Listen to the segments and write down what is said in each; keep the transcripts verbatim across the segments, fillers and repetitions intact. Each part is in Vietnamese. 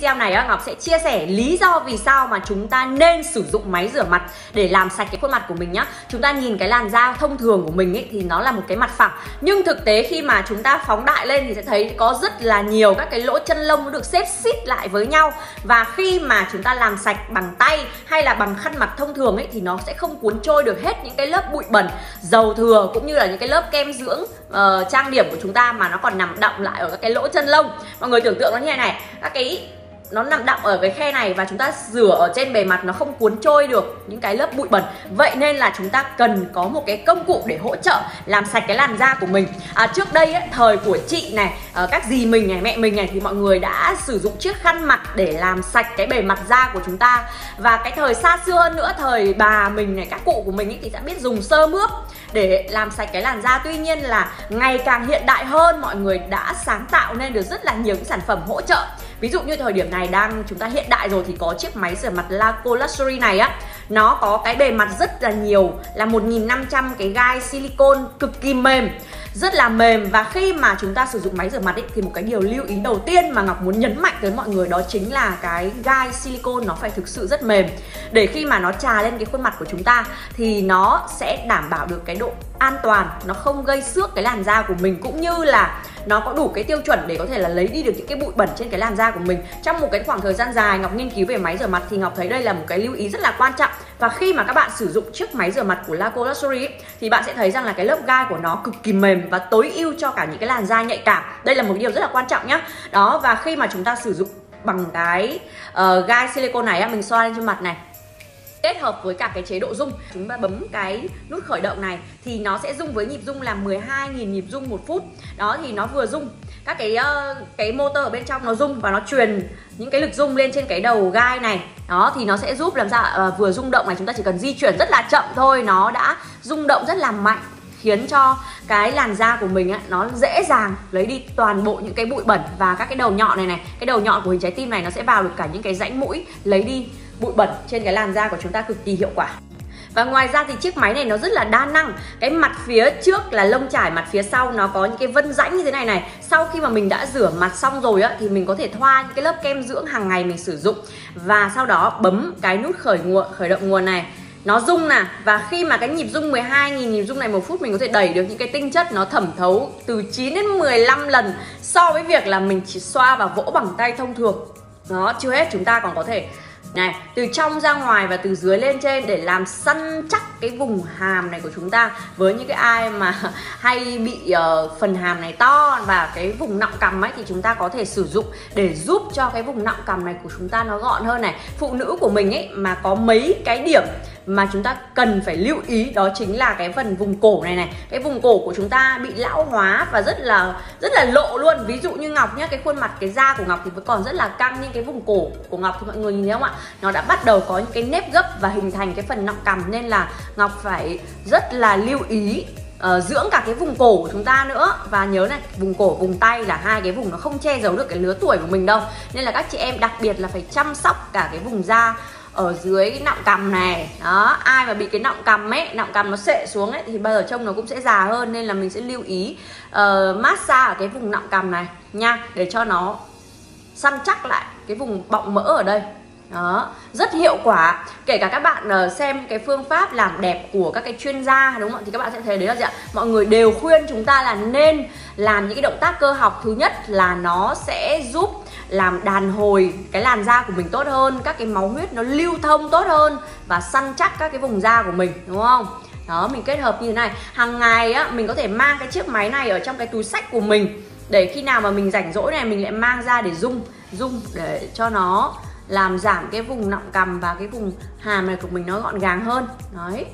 video này á, Ngọc sẽ chia sẻ lý do vì sao mà chúng ta nên sử dụng máy rửa mặt để làm sạch cái khuôn mặt của mình nhá. Chúng ta nhìn cái làn da thông thường của mình ấy thì nó là một cái mặt phẳng, nhưng thực tế khi mà chúng ta phóng đại lên thì sẽ thấy có rất là nhiều các cái lỗ chân lông nó được xếp xít lại với nhau. Và khi mà chúng ta làm sạch bằng tay hay là bằng khăn mặt thông thường ấy thì nó sẽ không cuốn trôi được hết những cái lớp bụi bẩn, dầu thừa cũng như là những cái lớp kem dưỡng uh, trang điểm của chúng ta, mà nó còn nằm đọng lại ở các cái lỗ chân lông. Mọi người tưởng tượng nó như này này, các cái nó nằm đọng ở cái khe này và chúng ta rửa ở trên bề mặt nó không cuốn trôi được những cái lớp bụi bẩn. Vậy nên là chúng ta cần có một cái công cụ để hỗ trợ làm sạch cái làn da của mình. à, Trước đây ấy, thời của chị này, các dì mình này, mẹ mình này thì mọi người đã sử dụng chiếc khăn mặt để làm sạch cái bề mặt da của chúng ta. Và cái thời xa xưa hơn nữa, thời bà mình này, các cụ của mình ấy, thì sẽ biết dùng sơ mướp để làm sạch cái làn da. Tuy nhiên là ngày càng hiện đại hơn, mọi người đã sáng tạo nên được rất là nhiều những sản phẩm hỗ trợ. Ví dụ như thời điểm này đang chúng ta hiện đại rồi thì có chiếc máy rửa mặt Laco Luxury này á, nó có cái bề mặt rất là nhiều, là một nghìn năm trăm cái gai silicone cực kỳ mềm, rất là mềm. Và khi mà chúng ta sử dụng máy rửa mặt ấy, thì một cái điều lưu ý đầu tiên mà Ngọc muốn nhấn mạnh tới mọi người đó chính là cái gai silicone nó phải thực sự rất mềm, để khi mà nó chà lên cái khuôn mặt của chúng ta thì nó sẽ đảm bảo được cái độ an toàn, nó không gây xước cái làn da của mình, cũng như là nó có đủ cái tiêu chuẩn để có thể là lấy đi được những cái bụi bẩn trên cái làn da của mình. Trong một cái khoảng thời gian dài Ngọc nghiên cứu về máy rửa mặt thì Ngọc thấy đây là một cái lưu ý rất là quan trọng. Và khi mà các bạn sử dụng chiếc máy rửa mặt của Laco Luxury ấy, thì bạn sẽ thấy rằng là cái lớp gai của nó cực kỳ mềm và tối ưu cho cả những cái làn da nhạy cảm. Đây là một điều rất là quan trọng nhá. Đó, và khi mà chúng ta sử dụng bằng cái uh, gai silicone này á, mình xoa lên trên mặt này, kết hợp với cả cái chế độ rung, chúng ta bấm cái nút khởi động này thì nó sẽ rung với nhịp rung là mười hai nghìn nhịp rung một phút. Đó, thì nó vừa rung các cái uh, cái motor ở bên trong nó rung và nó truyền những cái lực rung lên trên cái đầu gai này. Đó, thì nó sẽ giúp làm sao uh, vừa rung động này, chúng ta chỉ cần di chuyển rất là chậm thôi, nó đã rung động rất là mạnh, khiến cho cái làn da của mình á, nó dễ dàng lấy đi toàn bộ những cái bụi bẩn. Và các cái đầu nhọn này này, cái đầu nhọn của hình trái tim này nó sẽ vào được cả những cái rãnh mũi, lấy đi bụi bẩn trên cái làn da của chúng ta cực kỳ hiệu quả. Và ngoài ra thì chiếc máy này nó rất là đa năng. Cái mặt phía trước là lông chải, mặt phía sau nó có những cái vân rãnh như thế này này. Sau khi mà mình đã rửa mặt xong rồi á, thì mình có thể thoa những cái lớp kem dưỡng hàng ngày mình sử dụng, và sau đó bấm cái nút khởi nguồn, khởi động nguồn này, nó rung nè. Và khi mà cái nhịp rung mười hai nghìn nhịp rung này một phút, mình có thể đẩy được những cái tinh chất nó thẩm thấu từ chín đến mười lăm lần so với việc là mình chỉ xoa và vỗ bằng tay thông thường. Đó, chưa hết, chúng ta còn có thể này, từ trong ra ngoài và từ dưới lên trên để làm săn chắc cái vùng hàm này của chúng ta. Với những cái ai mà hay bị uh, phần hàm này to và cái vùng nọng cằm ấy, thì chúng ta có thể sử dụng để giúp cho cái vùng nọng cằm này của chúng ta nó gọn hơn này. Phụ nữ của mình ấy mà có mấy cái điểm mà chúng ta cần phải lưu ý, đó chính là cái phần vùng cổ này này. Cái vùng cổ của chúng ta bị lão hóa và rất là rất là lộ luôn. Ví dụ như Ngọc nhá, cái khuôn mặt, cái da của Ngọc thì vẫn còn rất là căng, nhưng cái vùng cổ của Ngọc thì mọi người nhìn thấy không ạ? Nó đã bắt đầu có những cái nếp gấp và hình thành cái phần nọng cằm, nên là Ngọc phải rất là lưu ý Uh, dưỡng cả cái vùng cổ của chúng ta nữa. Và nhớ này, vùng cổ, vùng tay là hai cái vùng nó không che giấu được cái lứa tuổi của mình đâu. Nên là các chị em đặc biệt là phải chăm sóc cả cái vùng da ở dưới cái nọng cằm này. Đó, ai mà bị cái nọng cằm ấy, nọng cằm nó xệ xuống ấy thì bao giờ trông nó cũng sẽ già hơn. Nên là mình sẽ lưu ý uh, massage ở cái vùng nọng cằm này nha, để cho nó săn chắc lại cái vùng bọng mỡ ở đây. Đó, rất hiệu quả. Kể cả các bạn uh, xem cái phương pháp làm đẹp của các cái chuyên gia, đúng không ạ, thì các bạn sẽ thấy đấy là gì ạ? Mọi người đều khuyên chúng ta là nên làm những cái động tác cơ học. Thứ nhất là nó sẽ giúp làm đàn hồi cái làn da của mình tốt hơn, các cái máu huyết nó lưu thông tốt hơn và săn chắc các cái vùng da của mình, đúng không? Đó, mình kết hợp như thế này. Hàng ngày á, mình có thể mang cái chiếc máy này ở trong cái túi xách của mình, để khi nào mà mình rảnh rỗi này mình lại mang ra để rung rung để cho nó làm giảm cái vùng nọng cằm và cái vùng hàm này của mình nó gọn gàng hơn. Đấy,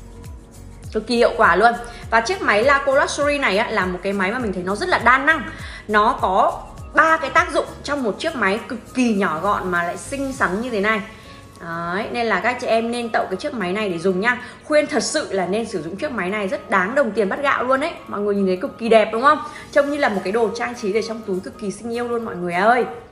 cực kỳ hiệu quả luôn. Và chiếc máy Laco Luxury này á, là một cái máy mà mình thấy nó rất là đa năng. Nó có ba cái tác dụng trong một chiếc máy cực kỳ nhỏ gọn mà lại xinh xắn như thế này. Đấy, nên là các chị em nên tậu cái chiếc máy này để dùng nha. Khuyên thật sự là nên sử dụng chiếc máy này, rất đáng đồng tiền bát gạo luôn ấy. Mọi người nhìn thấy cực kỳ đẹp đúng không? Trông như là một cái đồ trang trí để trong túi, cực kỳ xinh yêu luôn mọi người ơi.